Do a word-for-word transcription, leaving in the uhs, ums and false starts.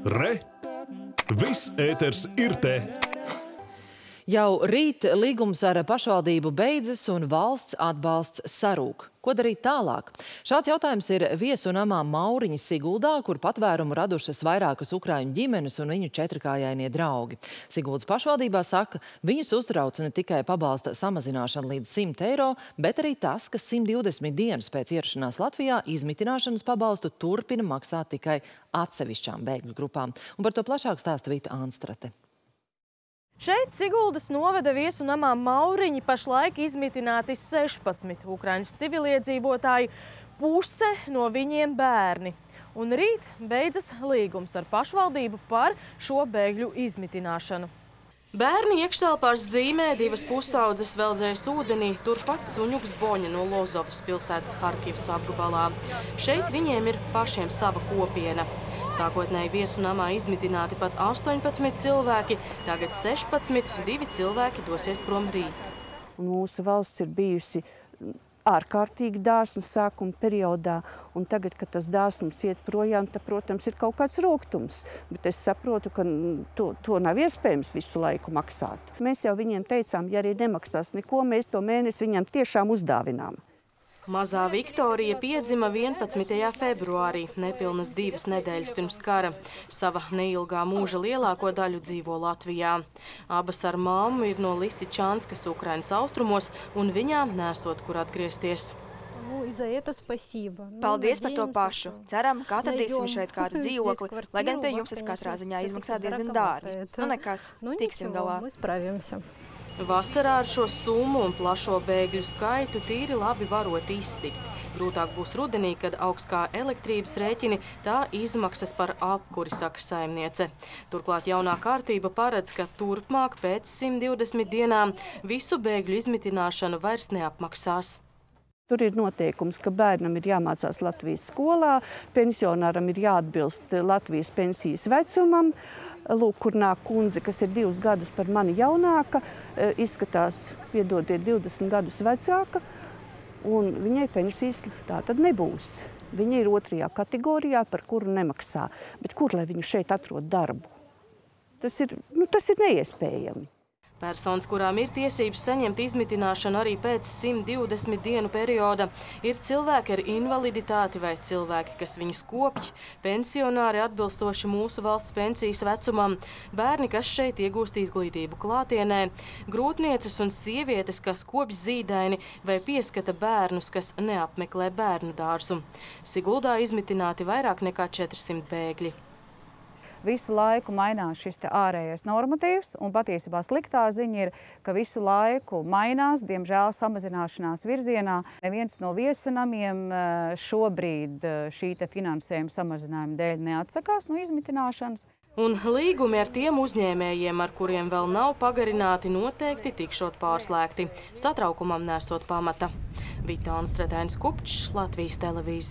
Re! Viss ēters ir te! Jau rīt līgums ar pašvaldību beidzas un valsts atbalsts sarūk. Ko darīt tālāk? Šāds jautājums ir viesu namā Mauriņa Siguldā, kur patvērumu radušas vairākas ukraiņu ģimenes un viņu četrkājainie draugi. Siguldas pašvaldībā saka, viņus uztrauc ne tikai pabalsta samazināšana līdz simt eiro, bet arī tas, ka simt divdesmit dienas pēc ierašanās Latvijā izmitināšanas pabalstu turpina maksāt tikai atsevišķām bēgļu grupām. Un par to plašāk stāsta Vita Anstrate. Šeit Siguldas novada viesu namā Mauriņi pašlaik izmitināti sešpadsmit ukraiņu civiliedzīvotāji, puse no viņiem bērni. Un rīt beidzas līgums ar pašvaldību par šo bēgļu izmitināšanu. Bērni iekštelpās zīmē, divas pusaudzes veldzējas ūdenī, turpat suņuks Boņa no Lozovas pilsētas Harkivas apgabalā. Šeit viņiem ir pašiem sava kopiena. Sākotnēji viesu namā izmitināti pat astoņpadsmit cilvēki, tagad sešpadsmit, divi cilvēki dosies prom rīt. Mūsu valsts ir bijusi ārkārtīgi dāsna sākuma periodā, un tagad, kad tas dāsnums iet projām, tad, protams, ir kaut kāds rūgtums. Bet es saprotu, ka to, to nav iespējams visu laiku maksāt. Mēs jau viņiem teicām, ja arī nemaksās neko, mēs to mēnesi viņam tiešām uzdāvinām. Mazā Viktorija piedzima vienpadsmitajā februārī, nepilnas divas nedēļas pirms kara. Sava neilgā mūža lielāko daļu dzīvo Latvijā. Abas ar mammu ir no Lisičanskas, Ukrainas austrumos, un viņām nesot, kur atgriezties. Paldies par to pašu. Ceram, ka atradīsim šeit kādu dzīvokli, lai gan pie jums tas katrā ziņā izmaksā diezgan dārgi. Nu nekas, tiksim galā. Vasarā ar šo summu un plašo bēgļu skaitu tīri labi varot iztikt. Grūtāk būs rudenī, kad augs kā elektrības rēķini, tā izmaksas par apkuri, saka saimniece. Turklāt jaunā kārtība paredz, ka turpmāk pēc simt divdesmit dienām visu bēgļu izmitināšanu vairs neapmaksās. Tur ir noteikums, ka bērnam ir jāmācās Latvijas skolā, pensionāram ir jāatbilst Latvijas pensijas vecumam. Lūk, kur nāk kundze, kas ir divus gadus par mani jaunāka, izskatās, piedodiet, divdesmit gadus vecāka, un viņai pensijas tā tad nebūs. Viņa ir otrajā kategorijā, par kuru nemaksā. Bet kur, lai viņu šeit atrod darbu? Tas ir, nu, tas ir neiespējami. Personas, kurām ir tiesības saņemt izmitināšanu arī pēc simt divdesmit dienu perioda, ir cilvēki ar invaliditāti vai cilvēki, kas viņus kopj, pensionāri atbilstoši mūsu valsts pensijas vecumam, bērni, kas šeit iegūst izglītību klātienē, grūtnieces un sievietes, kas kopj zīdaini vai pieskata bērnus, kas neapmeklē bērnu dārzu. Siguldā izmitināti vairāk nekā četrsimt bēgļi. Visu laiku mainās šis te ārējais normatīvs, un patiesībā sliktā ziņa ir, ka visu laiku mainās, diemžēl samazināšanās virzienā. Neviens no viesunamiem šobrīd šī te finansējuma samazinājuma dēļ neatsakās no izmitināšanas. Un līgumi ar tiem uzņēmējiem, ar kuriem vēl nav pagarināti, noteikti tikšot pārslēgti. Satraukumam nesot pamata. Vita Anstrate, Kupčs, Latvijas televīzija.